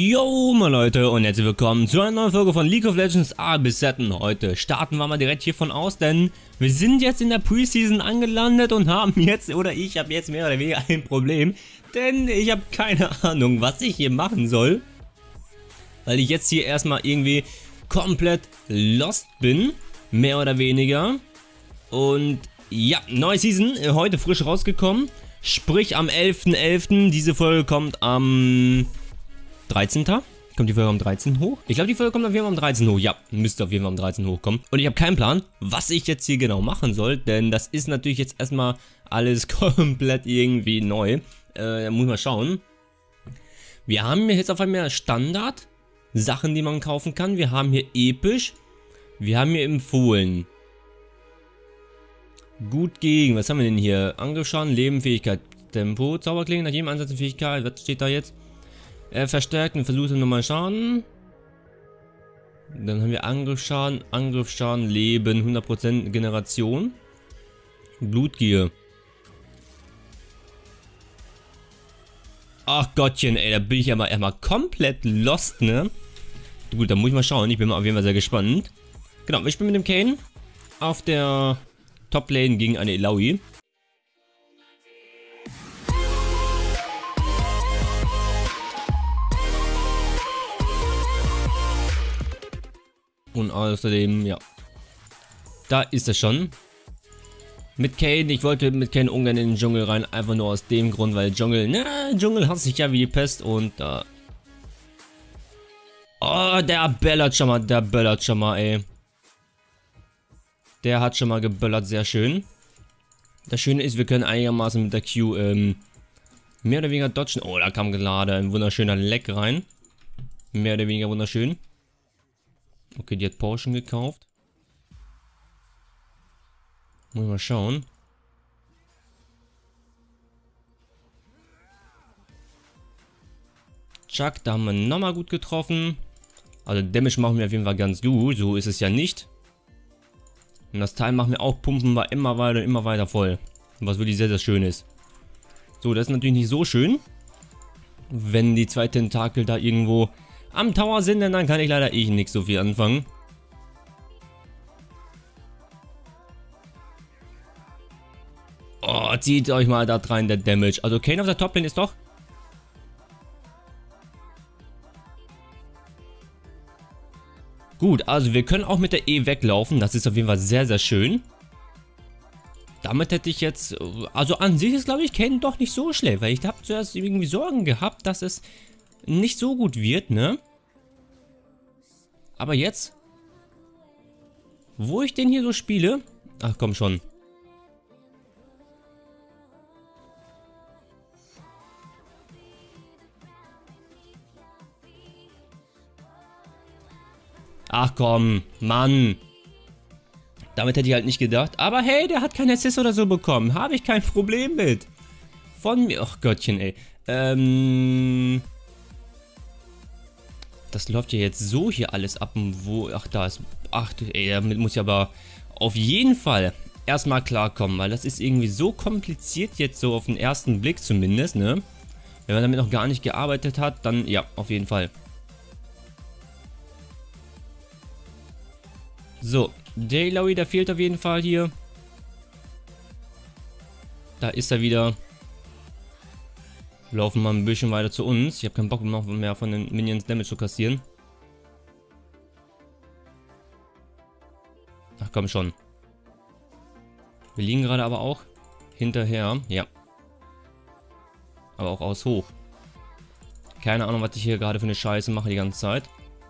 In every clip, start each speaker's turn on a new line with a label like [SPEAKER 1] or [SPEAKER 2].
[SPEAKER 1] Yo, meine Leute, und herzlich willkommen zu einer neuen Folge von League of Legends A bis Z. Heute starten wir mal direkt hiervon aus, denn wir sind jetzt in der Preseason angelandet und haben jetzt, oder ich habe jetzt mehr oder weniger ein Problem, denn ich habe keine Ahnung, was ich hier machen soll, weil ich jetzt hier erstmal irgendwie komplett lost bin, mehr oder weniger. Und ja, neue Season, heute frisch rausgekommen, sprich am 11.11. Diese Folge kommt am 13. Kommt die Folge am 13. hoch? Ich glaube, die Folge kommt auf jeden Fall am 13. hoch. Ja, müsste auf jeden Fall am 13. hochkommen. Und ich habe keinen Plan, was ich jetzt hier genau machen soll, denn das ist natürlich jetzt erstmal alles komplett irgendwie neu. Da muss man schauen. Wir haben hier jetzt auf einmal Standard, Sachen, die man kaufen kann. Wir haben hier episch. Wir haben hier empfohlen. Gut gegen, was haben wir denn hier? Angriffsschaden, Leben, Fähigkeit, Tempo, Zauberklingen, nach jedem Einsatz eine Fähigkeit. Was steht da jetzt? Verstärkt und versucht nochmal Schaden. Dann haben wir Angriffsschaden, Leben, 100% Generation. Blutgier. Ach Gottchen, ey, da bin ich ja mal erstmal komplett lost, ne? Gut, dann muss ich mal schauen. Ich bin mal auf jeden Fall sehr gespannt. Genau, ich bin mit dem Kayn auf der Top-Lane gegen eine Illaoi. Und außerdem, ja, da ist er schon. Mit Kayn, ich wollte mit Kayn ungern in den Dschungel rein, einfach nur aus dem Grund, weil Dschungel hasst sich ja wie die Pest und da. Oh, der böllert schon mal, ey. Der hat schon mal geböllert, sehr schön. Das Schöne ist, wir können einigermaßen mit der Q, mehr oder weniger dodgen. Oh, da kam gerade ein wunderschöner Leck rein. Mehr oder weniger wunderschön. Okay, die hat Potion gekauft. Muss mal schauen. Chuck, da haben wir nochmal gut getroffen. Also Damage machen wir auf jeden Fall ganz gut. So ist es ja nicht. Und das Teil machen wir auch, pumpen wir immer weiter voll. Was wirklich sehr, sehr schön ist. So, das ist natürlich nicht so schön. Wenn die zwei Tentakel da irgendwo am Tower sind, denn dann kann ich leider nicht so viel anfangen. Oh, zieht euch mal da rein, der Damage. Also Kayn auf der Toplane ist doch... Gut, also wir können auch mit der E weglaufen. Das ist auf jeden Fall sehr, sehr schön. Damit hätte ich jetzt... Also an sich ist, glaube ich, Kayn doch nicht so schlecht. Weil ich habe zuerst irgendwie Sorgen gehabt, dass es nicht so gut wird, ne? Aber jetzt, wo ich den hier so spiele... Ach komm schon. Ach komm, Mann. Damit hätte ich halt nicht gedacht. Aber hey, der hat keinen Assist oder so bekommen. Habe ich kein Problem mit. Von mir... Ach Gottchen, ey. Das läuft ja jetzt so hier alles ab und wo... Ach, da ist... Ach, ey, damit muss ich aber auf jeden Fall erstmal klarkommen, weil das ist irgendwie so kompliziert jetzt so auf den ersten Blick zumindest, ne? Wenn man damit noch gar nicht gearbeitet hat, dann ja, auf jeden Fall. So, der Illaoi, der fehlt auf jeden Fall hier. Da ist er wieder. Laufen mal ein bisschen weiter zu uns. Ich habe keinen Bock noch mehr von den Minions Damage zu kassieren. Ach komm schon. Wir liegen gerade aber auch hinterher. Ja. Aber auch aus hoch. Keine Ahnung, was ich hier gerade für eine Scheiße mache die ganze Zeit.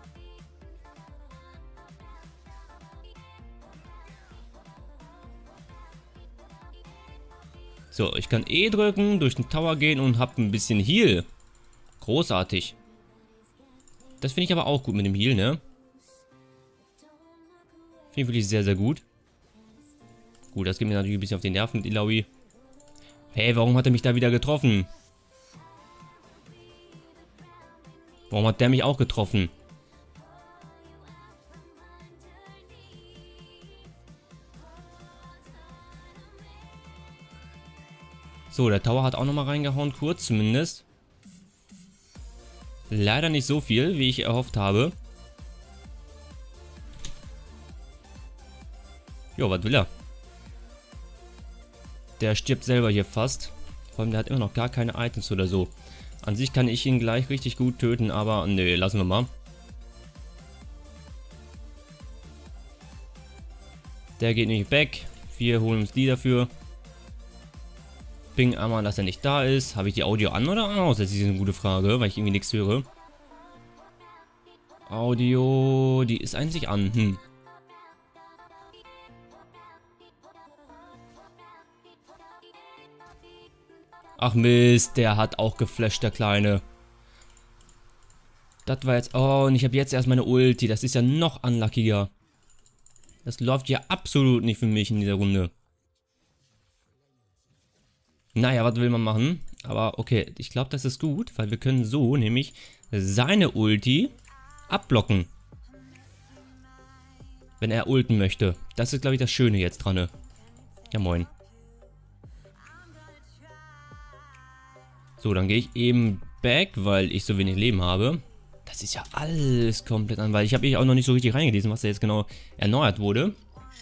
[SPEAKER 1] So, ich kann E drücken, durch den Tower gehen und habe ein bisschen Heal. Großartig. Das finde ich aber auch gut mit dem Heal, ne? Finde ich wirklich sehr, sehr gut. Gut, das geht mir natürlich ein bisschen auf die Nerven mit Illaoi. Hey, warum hat er mich da wieder getroffen? Warum hat der mich auch getroffen? So, der Tower hat auch nochmal reingehauen, kurz zumindest. Leider nicht so viel, wie ich erhofft habe. Jo, was will er? Der stirbt selber hier fast. Vor allem, der hat immer noch gar keine Items oder so. An sich kann ich ihn gleich richtig gut töten, aber nee, lassen wir mal. Der geht nicht weg. Wir holen uns die dafür. Ping einmal, dass er nicht da ist. Habe ich die Audio an oder aus? Das ist eine gute Frage, weil ich irgendwie nichts höre. Audio, die ist eigentlich an. Ach Mist, der hat auch geflasht, der Kleine. Das war jetzt... Oh, und ich habe jetzt erst meine Ulti. Das ist ja noch unluckiger. Das läuft ja absolut nicht für mich in dieser Runde. Naja, was will man machen? Aber okay, ich glaube, das ist gut, weil wir können so nämlich seine Ulti abblocken. Wenn er ulten möchte. Das ist, glaube ich, das Schöne jetzt dran. Ne? Ja, moin. So, dann gehe ich eben back, weil ich so wenig Leben habe. Das ist ja alles komplett an, weil ich habe auch noch nicht so richtig reingelesen, was da jetzt genau erneuert wurde.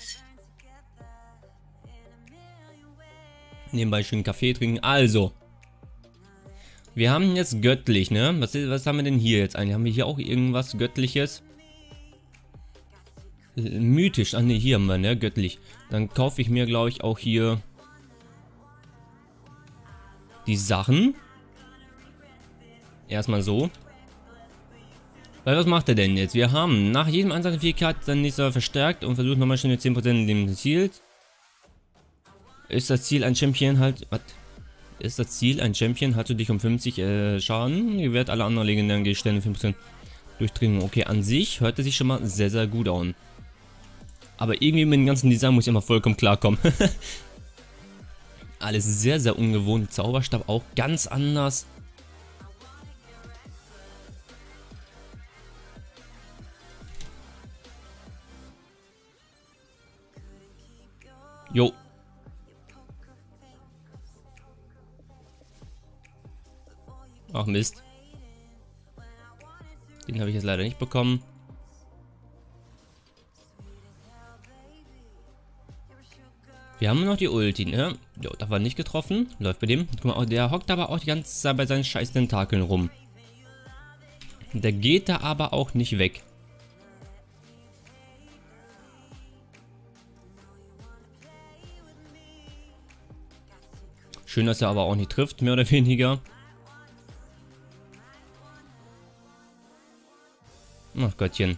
[SPEAKER 1] Nebenbei schön Kaffee trinken. Also. Wir haben jetzt göttlich, ne? Was haben wir denn hier jetzt eigentlich? Haben wir hier auch irgendwas Göttliches? Mythisch. Ah ne, hier haben wir, ne? Göttlich. Dann kaufe ich mir, glaube ich, auch hier die Sachen. Erstmal so. Weil was macht er denn jetzt? Wir haben nach jedem Einsatz eine Fähigkeit dann nächster verstärkt und versucht nochmal schnell 10% in dem Ziel. Ist das Ziel ein Champion halt... Was? Ist das Ziel ein Champion? Hast du dich um 50 Schaden? Gewährt alle anderen legendären Gegenstände 5% Durchdringung. Okay, an sich hört er sich schon mal sehr, sehr gut an. Aber irgendwie mit dem ganzen Design muss ich immer vollkommen klarkommen. Alles sehr, sehr ungewohnt. Zauberstab auch ganz anders. Jo. Ach Mist. Den habe ich jetzt leider nicht bekommen. Wir haben noch die Ulti, ne? Jo, da war nicht getroffen. Läuft bei dem. Guck mal, der hockt aber auch die ganze Zeit bei seinen scheiß Tentakeln rum. Der geht da aber auch nicht weg. Schön, dass er aber auch nicht trifft, mehr oder weniger. Ach Gottchen.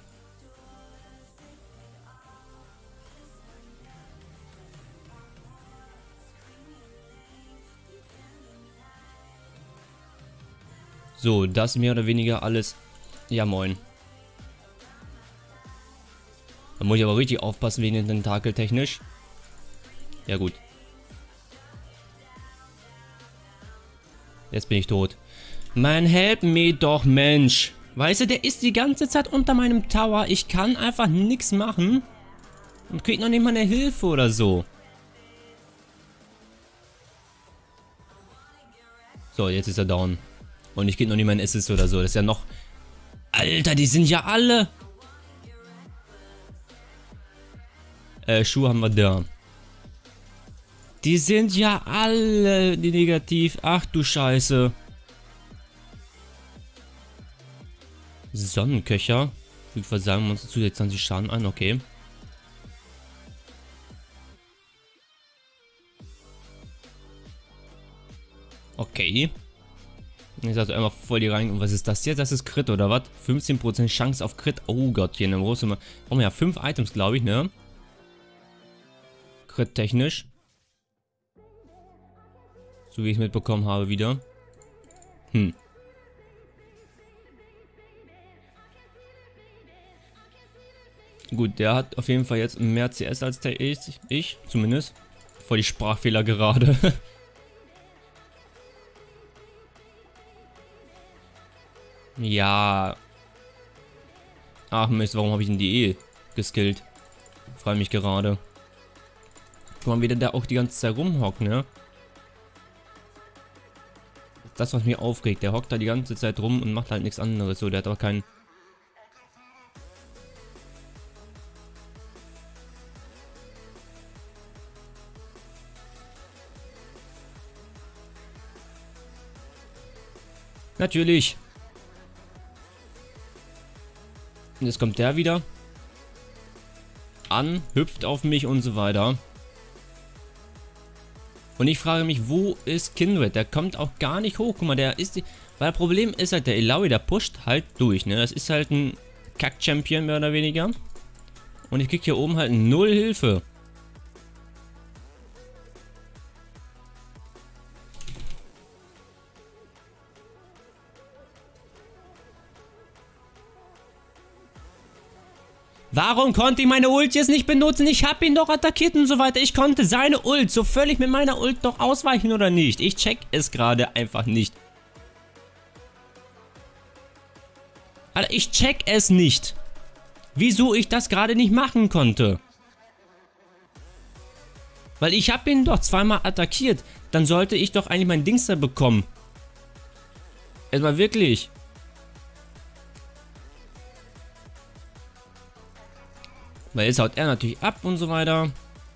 [SPEAKER 1] So, das mehr oder weniger alles. Ja, moin. Da muss ich aber richtig aufpassen wegen den Tentakel technisch. Ja, gut. Jetzt bin ich tot. Man, help me doch, Mensch. Weißt du, der ist die ganze Zeit unter meinem Tower. Ich kann einfach nichts machen. Und krieg noch nicht mal eine Hilfe oder so. So, jetzt ist er down. Und ich krieg noch nicht mal einen Assist oder so. Das ist ja noch... Alter, die sind ja alle... Schuhe haben wir da. Die sind ja alle negativ. Ach du Scheiße. Sonnenköcher. Ich würde sagen, wir uns zusätzlich 20 Schaden an. Okay. Okay. Ich sag einmal voll die rein. Und was ist das jetzt? Das ist Crit oder was? 15% Chance auf Crit. Oh Gott, hier in der Große. Oh ja, 5 Items, glaube ich, ne? Crit technisch. So wie ich es mitbekommen habe wieder. Gut, der hat auf jeden Fall jetzt mehr CS als der ich zumindest. Voll die Sprachfehler gerade. Ja. Ach Mist, warum habe ich denn die geskillt? Freue mich gerade. Guck mal, wie der da auch die ganze Zeit rumhockt, ne? das, was mich aufregt. Der hockt da die ganze Zeit rum und macht halt nichts anderes. So, der hat aber keinen... Natürlich. Und jetzt kommt der wieder an, hüpft auf mich und so weiter. Und ich frage mich, wo ist Kindred? Der kommt auch gar nicht hoch. Guck mal, der ist... Weil das Problem ist halt, der Illaoi, der pusht halt durch, ne? Das ist halt ein Kack-Champion, mehr oder weniger. Und ich krieg hier oben halt null Hilfe. Warum konnte ich meine Ult jetzt nicht benutzen? Ich habe ihn doch attackiert und so weiter. Ich konnte seine Ult so völlig mit meiner Ult doch ausweichen oder nicht? Ich check es gerade einfach nicht. Alter, ich check es nicht. Wieso ich das gerade nicht machen konnte. Weil ich habe ihn doch zweimal attackiert. Dann sollte ich doch eigentlich mein Dings da bekommen. Erstmal wirklich. Weil jetzt haut er natürlich ab und so weiter.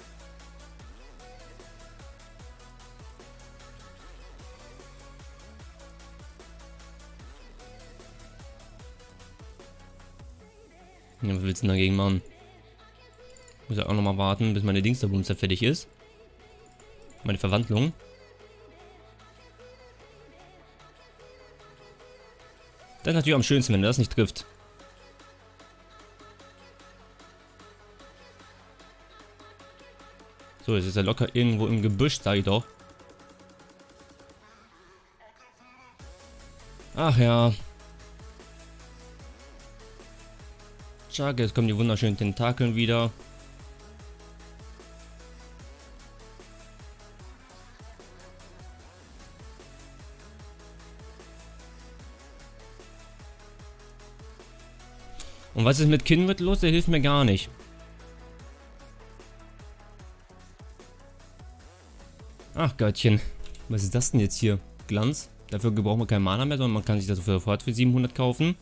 [SPEAKER 1] Ja, was willst du denn dagegen machen? Muss ja auch nochmal warten, bis meine Dingsterbumster fertig ist. Meine Verwandlung. Das ist natürlich am schönsten, wenn er das nicht trifft. So, jetzt ist er locker irgendwo im Gebüsch, sag ich doch. Ach ja. Schade, jetzt kommen die wunderschönen Tentakeln wieder. Und was ist mit Kindred los? Der hilft mir gar nicht. Ach Gottchen. Was ist das denn jetzt hier? Glanz? Dafür braucht man kein Mana mehr, sondern man kann sich das sofort für 700 kaufen.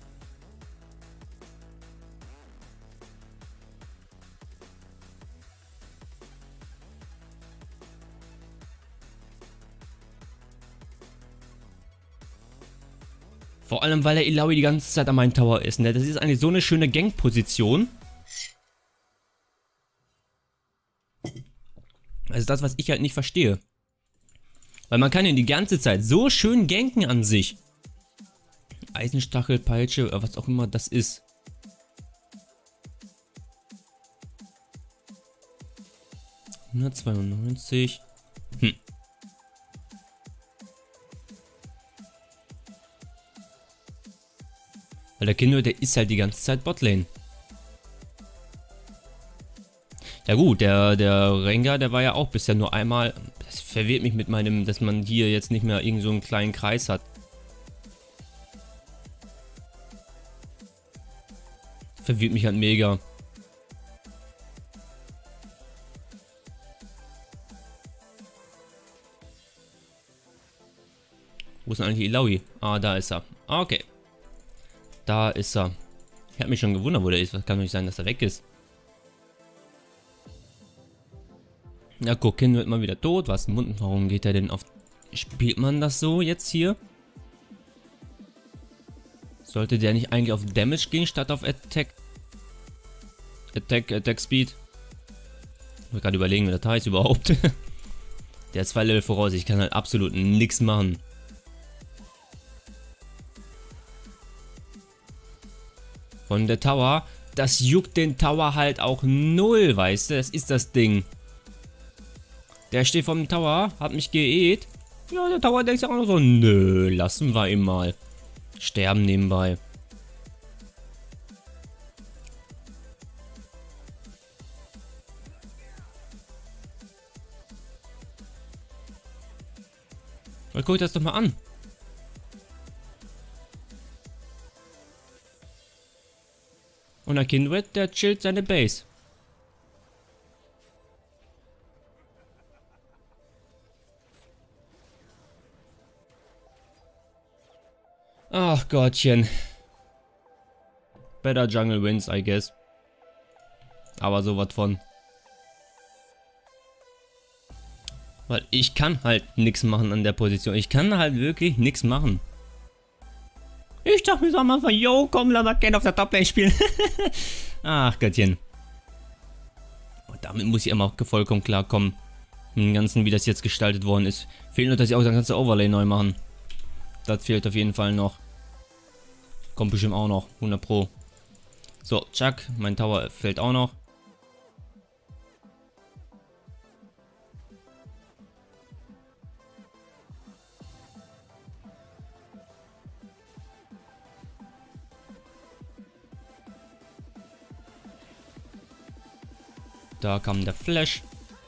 [SPEAKER 1] Vor allem, weil der Illaoi die ganze Zeit an meinem Tower ist, ne? Das ist eigentlich so eine schöne Gank-Position. Also das, was ich halt nicht verstehe. Weil man kann ihn die ganze Zeit so schön ganken an sich. Eisenstachel, Peitsche, was auch immer das ist. $192. Weil der Kindred, der ist halt die ganze Zeit Botlane. Ja gut, der Rengar, der war ja auch bisher nur einmal. Das verwirrt mich mit meinem, dass man hier jetzt nicht mehr irgend so einen kleinen Kreis hat. Verwirrt mich halt mega. Wo ist denn eigentlich Illaoi? Ah, da ist er. Okay. Da ist er. Ich habe mich schon gewundert, wo der ist. Was kann doch nicht sein, dass er weg ist. Ja, guck, Kind wird mal wieder tot. Was? Warum geht er denn auf... Spielt man das so jetzt hier? Sollte der nicht eigentlich auf Damage gehen, statt auf Attack? Attack Speed? Ich muss gerade überlegen, wie das heißt überhaupt. Der ist 2 Level voraus. Ich kann halt absolut nichts machen. Von der Tower. Das juckt den Tower halt auch null, weißt du? Das ist das Ding. Der steht vom Tower, hat mich geäht. Ja, der Tower denkt sich auch noch so, nö, lassen wir ihn mal. Sterben nebenbei. Mal guck das doch mal an. Und der Kindred, der chillt seine Base. Ach Gottchen. Better Jungle wins, I guess. Aber sowas von. Weil ich kann halt nichts machen an der Position. Ich kann halt wirklich nichts machen. Ich dachte mir so am Anfang, yo, komm, lass mal Ken auf der Toplane spielen. Ach Gottchen. Und damit muss ich immer auch vollkommen klarkommen. Im Ganzen, wie das jetzt gestaltet worden ist. Fehlt nur, dass ich auch das ganze Overlay neu machen. Das fehlt auf jeden Fall noch. Kommt bestimmt auch noch, 100 Pro. So, Chuck, mein Tower fällt auch noch. Da kam der Flash.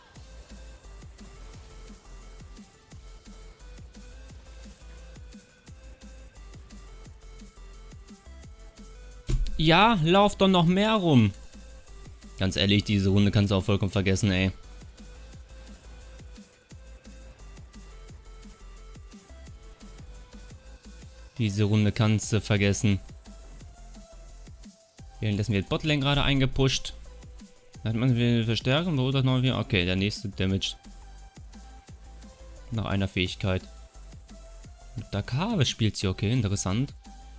[SPEAKER 1] Ja, lauf doch noch mehr rum. Ganz ehrlich, diese Runde kannst du auch vollkommen vergessen, ey. Diese Runde kannst du vergessen. Währenddessen wird Botlane gerade eingepusht. Hat man wieder Verstärkung, beurteilt noch wieder. Okay, der nächste Damage. Nach einer Fähigkeit. Mit der Kave spielt sie, okay, interessant.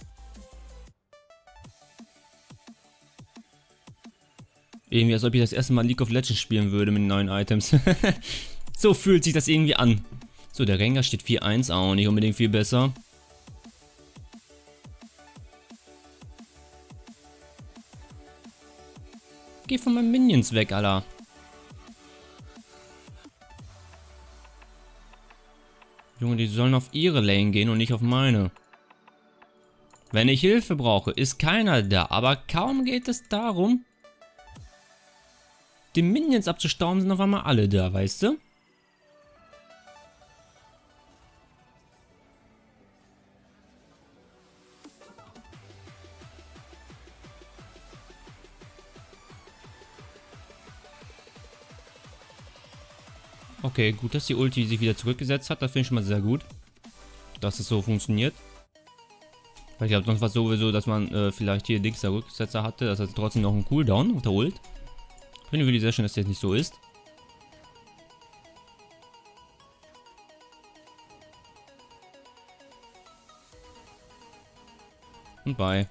[SPEAKER 1] Irgendwie, als ob ich das erste Mal League of Legends spielen würde mit den neuen Items. So fühlt sich das irgendwie an. So, der Rengar steht 4-1, auch nicht unbedingt viel besser. Geh von meinen Minions weg, Alter. Junge, die sollen auf ihre Lane gehen und nicht auf meine. Wenn ich Hilfe brauche, ist keiner da. Aber kaum geht es darum, die Minions abzustauben, sind auf einmal alle da, weißt du? Okay, gut, dass die Ulti sich wieder zurückgesetzt hat. Das finde ich schon mal sehr gut, dass es so funktioniert. Weil ich glaube, sonst war es sowieso, dass man vielleicht hier Dings der Rücksetzer hatte. Das heißt trotzdem noch einen Cooldown auf der Ult. Finde ich wirklich sehr schön, dass das nicht so ist. Und bye.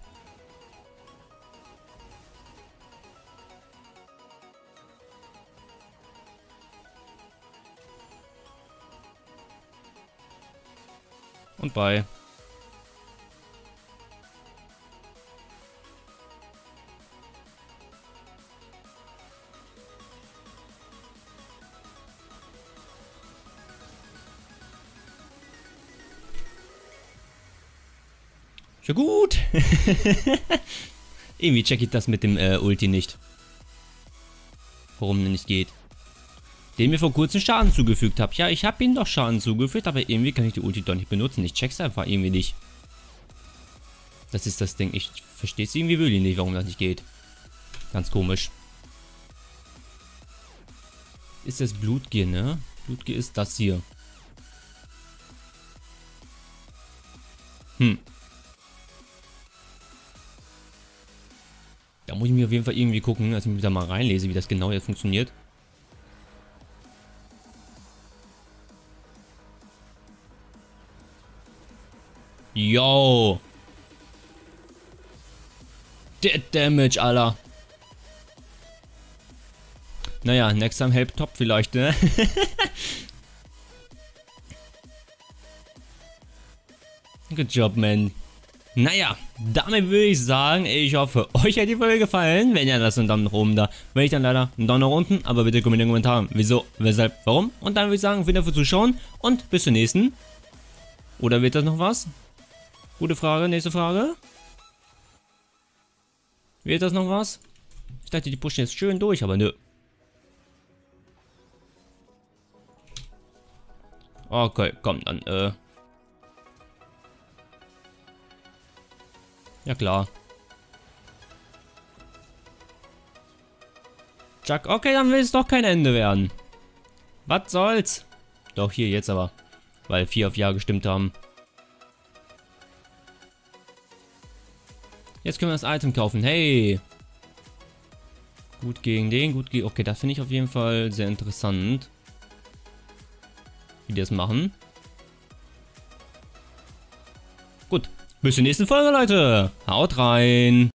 [SPEAKER 1] Und bye. Ja gut. Irgendwie check ich das mit dem Ulti nicht. Warum denn nicht geht. Den mir vor kurzem Schaden zugefügt habe. Ja, ich habe ihm doch Schaden zugefügt, aber irgendwie kann ich die Ulti doch nicht benutzen. Ich check's einfach irgendwie nicht. Das ist das Ding. Ich verstehe es irgendwie wirklich nicht, warum das nicht geht. Ganz komisch. Ist das Blutgier, ne? Blutgier ist das hier. Da muss ich mir auf jeden Fall irgendwie gucken, dass ich mich da mal reinlese, wie das genau jetzt funktioniert. Yo! Der Damage, Alter. Naja, next time help top vielleicht, ne? Good job, man. Naja, damit würde ich sagen, ich hoffe, euch hat die Folge gefallen. Wenn ja, lasst einen Daumen nach oben da. Wenn nicht, dann leider einen Daumen nach unten. Aber bitte kommentiert in den Kommentaren, wieso, weshalb, warum. Und dann würde ich sagen, vielen Dank fürs Zuschauen und bis zur nächsten. Oder wird das noch was? Gute Frage, nächste Frage. Wird das noch was? Ich dachte, die pushen jetzt schön durch, aber nö. Okay, komm, dann, ja klar. Chuck, okay, dann will es doch kein Ende werden. Was soll's? Doch, hier jetzt aber. Weil 4 auf Ja gestimmt haben. Jetzt können wir das Item kaufen. Hey. Gut gegen den, gut gegen... Okay, das finde ich auf jeden Fall sehr interessant. Wie die das machen. Gut. Bis zur nächsten Folge, Leute. Haut rein.